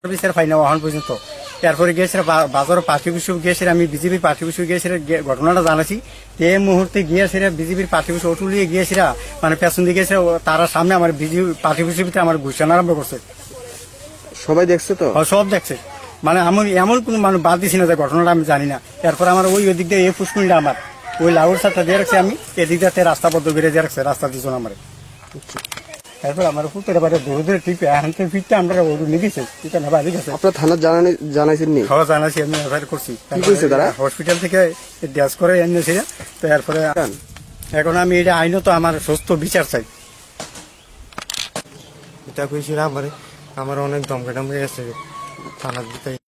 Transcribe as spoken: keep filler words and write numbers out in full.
বিচার পাই না ওখান পর্যন্ত। এরপরে গিয়েছিল বাজার পার্টি অফিস গিয়েছিল, আমি বিজেপির পার্টি অফিস গিয়েছিল, ঘটনাটা জানাছি। এই মুহূর্তে গিয়েছিল বিজেপির পার্টি অফিস অটুলিয়ে গিয়েছিল, মানে পেছন দিয়ে গিয়েছিল, তারা সামনে আমার বিজেপি পার্টি অফিসের ভিতরে আমার ঘুষানো আরম্ভ করছে। সবাই দেখছে তো? সব দেখছে, মানে আমি এমন কোন মানুষ বাদ দিছি না যে ঘটনাটা আমি জানি না। এরপর আমার ওই ওই দিক দিয়ে এই ফুসকুনিটা আমার ওই লাউর সাথে দিয়ে রাখছে, আমি এদিক দিয়ে রাস্তা বদ্ধ বেড়ে দিয়ে রাখছে, রাস্তা দিচ্ছ আমার। এরপর আমার পুত্রের বাড়ি ধরে ধরে টিপে হাতে ফিরতে আমরা নিয়েছে। আপনার থানা জানাইছেন? খাওয়া জানাইছি, আমি এফআইআর করছি। তারা হসপিটাল থেকে ড্যাস করে এনেছিল। তো এরপরে এখন আমি এটা আইনত আমার সুস্থ বিচার চাই। এটা কইছিল আমার আমার অনেক দমকা টমকে গেছে থানার দিকে।